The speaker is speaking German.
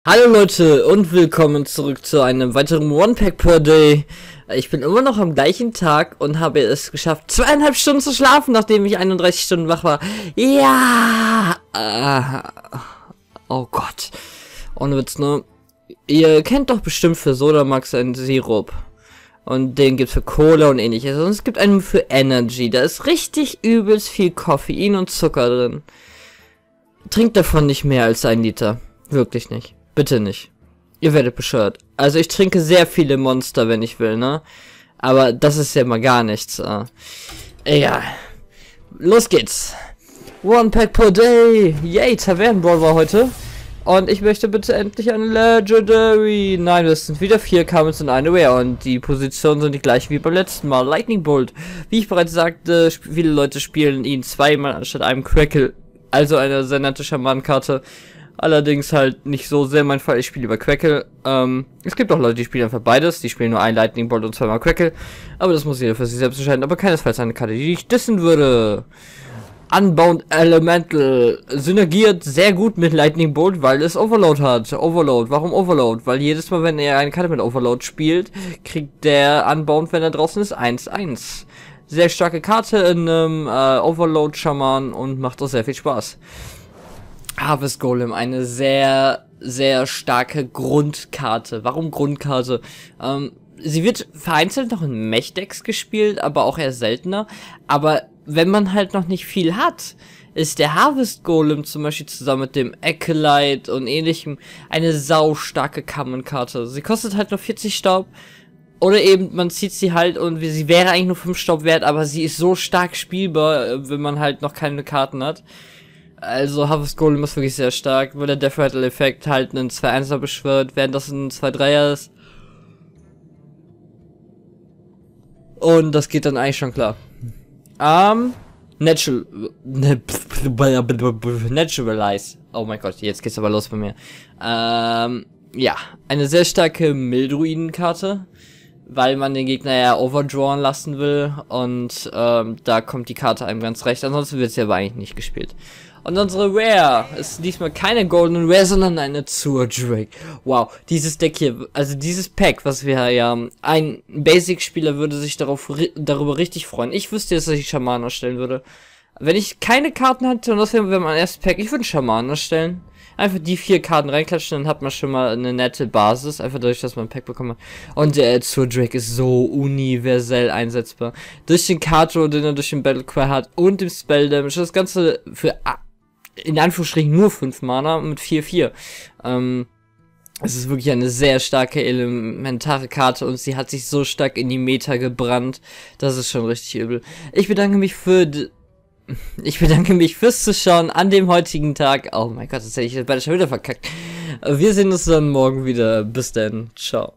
Hallo Leute und willkommen zurück zu einem weiteren One-Pack per Day. Ich bin immer noch am gleichen Tag und habe es geschafft, 2,5 Stunden zu schlafen, nachdem ich 31 Stunden wach war. Ja! Oh Gott. Ohne Witz, ne? Ihr kennt doch bestimmt für Sodamax einen Sirup. Und den gibt's für Cola und ähnliches. Und es gibt einen für Energy. Da ist richtig übelst viel Koffein und Zucker drin. Trinkt davon nicht mehr als 1 Liter. Wirklich nicht. Bitte nicht. Ihr werdet bescheuert. Also ich trinke sehr viele Monster, wenn ich will, ne? Aber das ist ja mal gar nichts. Egal. Los geht's. One Pack per Day. Yay, Tavernenbrawl war heute. Und ich möchte bitte endlich eine Legendary. Nein, das sind wieder 4 Commons und eine Rare. Und die Positionen sind die gleichen wie beim letzten Mal. Lightning Bolt. Wie ich bereits sagte, viele Leute spielen ihn zweimal anstatt einem Crackle. Also eine sehr nette Schamanenkarte. Allerdings halt nicht so sehr mein Fall. Ich spiele lieber Crackle. Es gibt auch Leute, die spielen einfach beides. Die spielen nur ein Lightning Bolt und zweimal Crackle. Aber das muss jeder für sich selbst entscheiden. Aber keinesfalls eine Karte, die ich dissen würde. Unbound Elemental synergiert sehr gut mit Lightning Bolt, weil es Overload hat. Overload. Warum Overload? Weil jedes Mal, wenn er eine Karte mit Overload spielt, kriegt der Unbound, wenn er draußen ist, 1/1. Sehr starke Karte in einem Overload-Schaman und macht auch sehr viel Spaß. Harvest Golem, eine sehr, sehr starke Grundkarte. Warum Grundkarte? Sie wird vereinzelt noch in Mech-Decks gespielt, aber auch eher seltener. Aber wenn man halt noch nicht viel hat, ist der Harvest Golem zum Beispiel zusammen mit dem Acolyte und ähnlichem eine saustarke Common-Karte. Sie kostet halt nur 40 Staub. Oder eben, man zieht sie halt und sie wäre eigentlich nur 5 Staub wert, aber sie ist so stark spielbar, wenn man halt noch keine Karten hat. Also Harvest Golem ist wirklich sehr stark, weil der Death Rattle Effekt halt einen 2-1er beschwört, während das ein 2-3er ist. Und das geht dann eigentlich schon klar. Naturalize. Oh mein Gott, jetzt geht's aber los bei mir. Ja, eine sehr starke Mildruiden-Karte, weil man den Gegner ja overdrawn lassen will und da kommt die Karte einem ganz recht, ansonsten wird sie aber eigentlich nicht gespielt. Und unsere Rare ist diesmal keine Golden Rare, sondern eine Zurdrake. Wow, dieses Deck hier, also dieses Pack, was wir hier haben, ein Basic-Spieler würde sich darüber richtig freuen. Ich wüsste jetzt, dass ich Schamanen erstellen würde. Wenn ich keine Karten hatte, und das wäre mein erstes Pack, ich würde Schamanen erstellen. Einfach die 4 Karten reinklatschen, dann hat man schon mal eine nette Basis, einfach dadurch, dass man ein Pack bekommt. Und der Zurdrake ist so universell einsetzbar. Durch den Card-Draw, den er durch den Battlecry hat und dem Spell Damage, das Ganze für, in Anführungsstrichen, nur 5 Mana mit 4/4. Es ist wirklich eine sehr starke elementare Karte und sie hat sich so stark in die Meta gebrannt, das ist schon richtig übel. Ich bedanke mich fürs Zuschauen an dem heutigen Tag. Oh mein Gott, das hätte ich beide schon wieder verkackt. Wir sehen uns dann morgen wieder. Bis dann. Ciao.